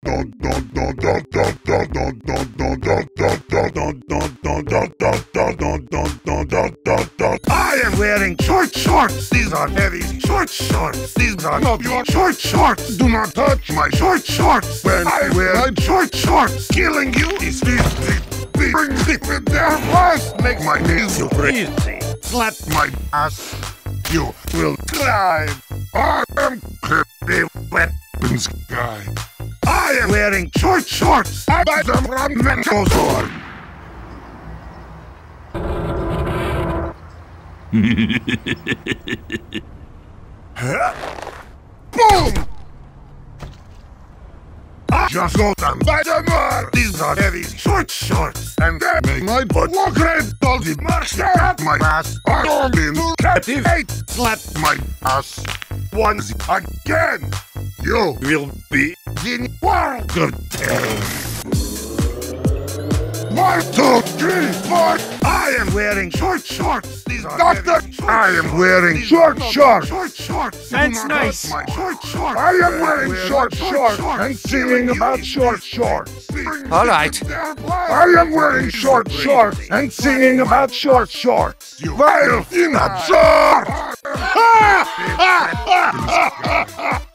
I am wearing short shorts. These are heavy short shorts. These are not your short shorts. Do not touch my short shorts. When I wear my short shorts, killing you is easy. Bring me with their voice. Make my knees so crazy. Slap my ass. You will cry. I am creepy weapons guy. I am wearing short shorts. I buy them from Mental Sword. Boom! I just got them by the mud. These are heavy short shorts, and they make my butt walk red. All the marks at my ass are all in captivate. Slap my ass once again. You will be in world of terror. 1, 2, 3, 4. I am wearing short shorts. These are Doctor, I am wearing short shorts. That's nice. My short shorts. I am wearing short shorts and singing about short shorts. All right. I am wearing short shorts and singing about short shorts. Weil in a short.